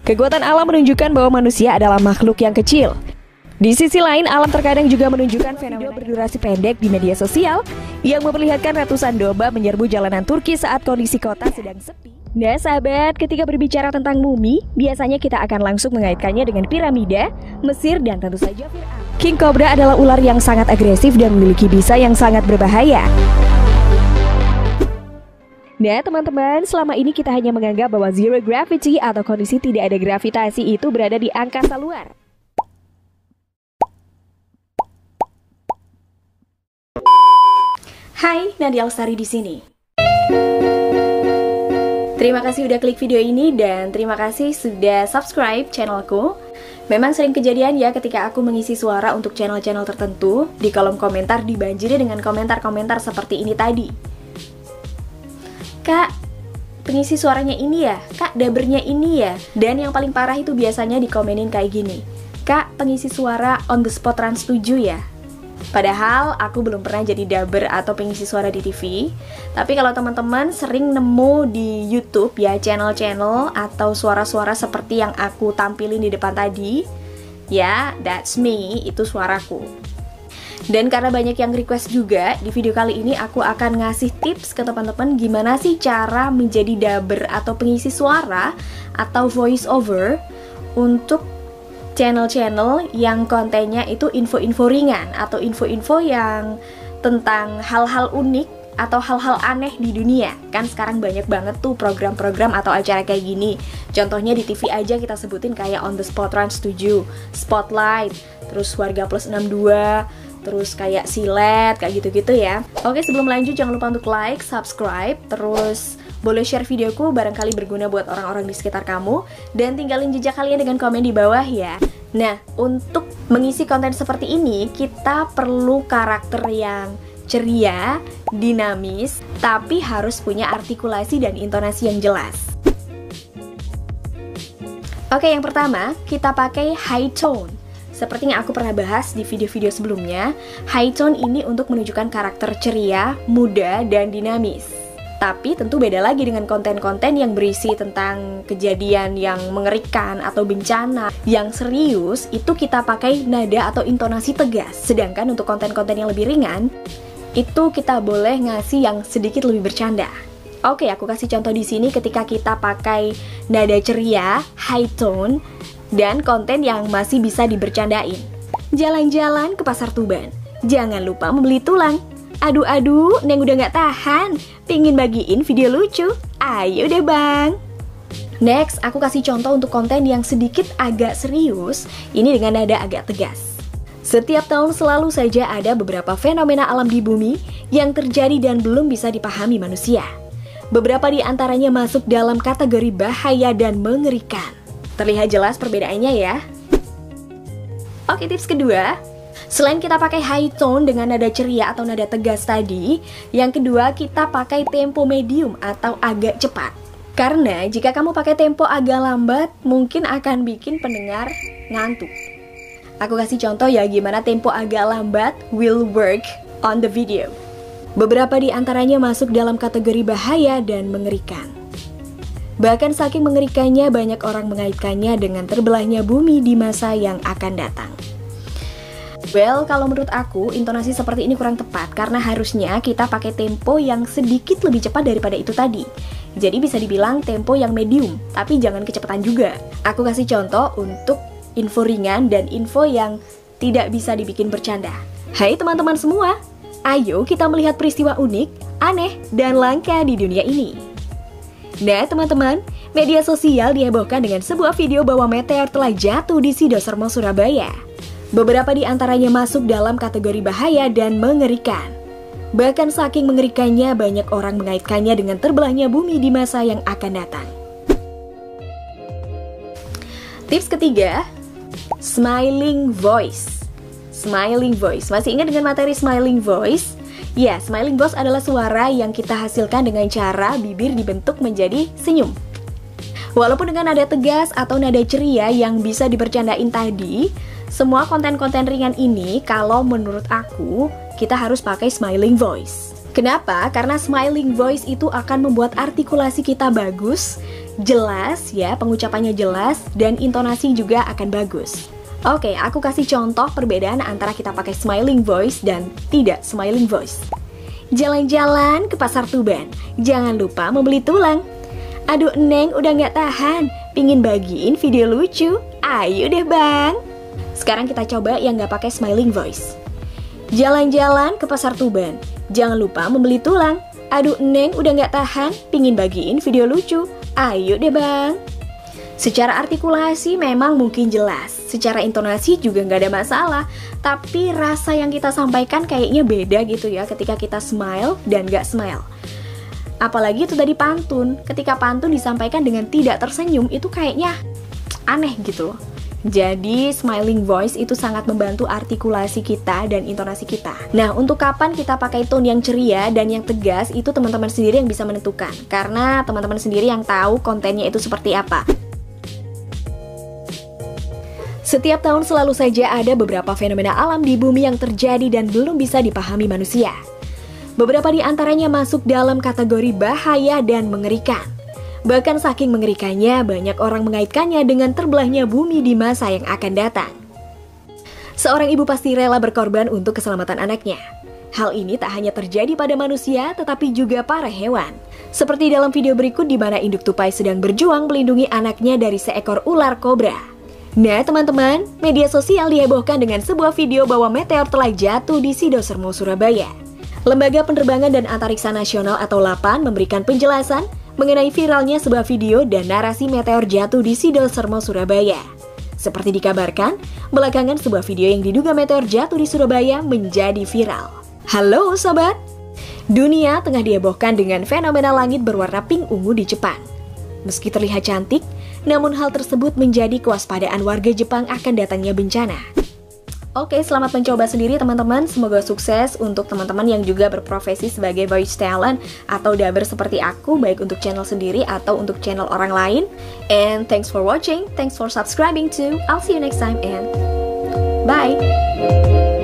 Kekuatan alam menunjukkan bahwa manusia adalah makhluk yang kecil. Di sisi lain, alam terkadang juga menunjukkan fenomena berdurasi pendek di media sosial yang memperlihatkan ratusan domba menyerbu jalanan Turki saat kondisi kota sedang sepi. Nah sahabat, ketika berbicara tentang mumi, biasanya kita akan langsung mengaitkannya dengan piramida, Mesir, dan tentu saja Fir'aun. King Cobra adalah ular yang sangat agresif dan memiliki bisa yang sangat berbahaya. Nah teman-teman, selama ini kita hanya menganggap bahwa zero gravity atau kondisi tidak ada gravitasi itu berada di angkasa luar. Hai, Nadia Lestari di sini. Terima kasih udah klik video ini dan terima kasih sudah subscribe channelku. Memang sering kejadian ya ketika aku mengisi suara untuk channel-channel tertentu, di kolom komentar dibanjiri dengan komentar-komentar seperti ini tadi. Kak, pengisi suaranya ini ya? Kak, dabernya ini ya? Dan yang paling parah itu biasanya dikomenin kayak gini. Kak, pengisi suara on the spot Trans 7 ya? Padahal aku belum pernah jadi daber atau pengisi suara di TV. Tapi kalau teman-teman sering nemu di YouTube ya channel-channel atau suara-suara seperti yang aku tampilin di depan tadi, ya that's me, itu suaraku. Dan karena banyak yang request juga, di video kali ini aku akan ngasih tips ke teman-teman gimana sih cara menjadi daber atau pengisi suara atau voice over untuk channel-channel yang kontennya itu info-info ringan atau info-info yang tentang hal-hal unik atau hal-hal aneh di dunia. Kan sekarang banyak banget tuh program-program atau acara kayak gini. Contohnya di TV aja kita sebutin kayak On The Spot Trans 7, Spotlight, terus Warga Plus 62, terus kayak silet, kayak gitu-gitu ya. Oke, sebelum lanjut jangan lupa untuk like, subscribe, terus boleh share videoku barangkali berguna buat orang-orang di sekitar kamu, dan tinggalin jejak kalian dengan komen di bawah ya. Nah, untuk mengisi konten seperti ini, kita perlu karakter yang ceria, dinamis, tapi harus punya artikulasi dan intonasi yang jelas. Oke, yang pertama, kita pakai high tone. Seperti yang aku pernah bahas di video-video sebelumnya, high tone ini untuk menunjukkan karakter ceria, muda, dan dinamis. Tapi tentu beda lagi dengan konten-konten yang berisi tentang kejadian yang mengerikan atau bencana. Yang serius, itu kita pakai nada atau intonasi tegas. Sedangkan untuk konten-konten yang lebih ringan, itu kita boleh ngasih yang sedikit lebih bercanda. Oke, aku kasih contoh di sini ketika kita pakai nada ceria, high tone, dan konten yang masih bisa dibercandain. Jalan-jalan ke Pasar Tuban, jangan lupa membeli tulang. Aduh, Neng udah gak tahan, pingin bagiin video lucu. Ayo deh bang. Next, aku kasih contoh untuk konten yang sedikit agak serius. Ini dengan nada agak tegas. Setiap tahun selalu saja ada beberapa fenomena alam di bumi yang terjadi dan belum bisa dipahami manusia. Beberapa di antaranya masuk dalam kategori bahaya dan mengerikan. Terlihat jelas perbedaannya ya. Oke, tips kedua, selain kita pakai high tone dengan nada ceria atau nada tegas tadi, yang kedua kita pakai tempo medium atau agak cepat. Karena jika kamu pakai tempo agak lambat, mungkin akan bikin pendengar ngantuk. Aku kasih contoh ya gimana tempo agak lambat will work on the video. Beberapa di antaranya masuk dalam kategori bahaya dan mengerikan. Bahkan saking mengerikannya, banyak orang mengaitkannya dengan terbelahnya bumi di masa yang akan datang. Well, kalau menurut aku, intonasi seperti ini kurang tepat karena harusnya kita pakai tempo yang sedikit lebih cepat daripada itu tadi. Jadi bisa dibilang tempo yang medium, tapi jangan kecepatan juga. Aku kasih contoh untuk info ringan dan info yang tidak bisa dibikin bercanda. Hai teman-teman semua, ayo kita melihat peristiwa unik, aneh, dan langka di dunia ini. Nah teman-teman, media sosial dihebohkan dengan sebuah video bahwa meteor telah jatuh di Sidosermo, Surabaya. Beberapa di antaranya masuk dalam kategori bahaya dan mengerikan. Bahkan saking mengerikannya, banyak orang mengaitkannya dengan terbelahnya bumi di masa yang akan datang. Tips ketiga, smiling voice. Smiling voice, masih ingat dengan materi smiling voice? Ya, smiling voice adalah suara yang kita hasilkan dengan cara bibir dibentuk menjadi senyum. Walaupun dengan nada tegas atau nada ceria yang bisa dibercandain tadi, semua konten-konten ringan ini kalau menurut aku, kita harus pakai smiling voice. Kenapa? Karena smiling voice itu akan membuat artikulasi kita bagus jelas ya, pengucapannya jelas, dan intonasi juga akan bagus. Oke, aku kasih contoh perbedaan antara kita pakai smiling voice dan tidak smiling voice. Jalan-jalan ke pasar Tuban, jangan lupa membeli tulang. Aduh Neng, udah nggak tahan, pingin bagiin video lucu. Ayo deh bang. Sekarang kita coba yang nggak pakai smiling voice. Jalan-jalan ke pasar Tuban, jangan lupa membeli tulang. Aduh Neng, udah nggak tahan, pingin bagiin video lucu. Ayo deh bang. Secara artikulasi memang mungkin jelas, secara intonasi juga nggak ada masalah. Tapi rasa yang kita sampaikan kayaknya beda gitu ya ketika kita smile dan nggak smile. Apalagi itu tadi pantun, ketika pantun disampaikan dengan tidak tersenyum itu kayaknya aneh gitu loh. Jadi smiling voice itu sangat membantu artikulasi kita dan intonasi kita. Nah, untuk kapan kita pakai tone yang ceria dan yang tegas itu teman-teman sendiri yang bisa menentukan. Karena teman-teman sendiri yang tahu kontennya itu seperti apa. Setiap tahun selalu saja ada beberapa fenomena alam di bumi yang terjadi dan belum bisa dipahami manusia. Beberapa di antaranya masuk dalam kategori bahaya dan mengerikan. Bahkan saking mengerikannya, banyak orang mengaitkannya dengan terbelahnya bumi di masa yang akan datang. Seorang ibu pasti rela berkorban untuk keselamatan anaknya. Hal ini tak hanya terjadi pada manusia, tetapi juga para hewan. Seperti dalam video berikut di mana induk tupai sedang berjuang melindungi anaknya dari seekor ular kobra. Nah teman-teman, media sosial dihebohkan dengan sebuah video bahwa meteor telah jatuh di Sidosermo, Surabaya. Lembaga Penerbangan dan Antariksa Nasional atau LAPAN memberikan penjelasan mengenai viralnya sebuah video dan narasi meteor jatuh di Sidosermo, Surabaya. Seperti dikabarkan, belakangan sebuah video yang diduga meteor jatuh di Surabaya menjadi viral. Halo sobat! Dunia tengah dihebohkan dengan fenomena langit berwarna pink ungu di Jepang. Meski terlihat cantik, namun hal tersebut menjadi kewaspadaan warga Jepang akan datangnya bencana. Oke, selamat mencoba sendiri teman-teman. Semoga sukses untuk teman-teman yang juga berprofesi sebagai voice talent atau dubber seperti aku, baik untuk channel sendiri atau untuk channel orang lain. And thanks for watching, thanks for subscribing too. I'll see you next time and bye!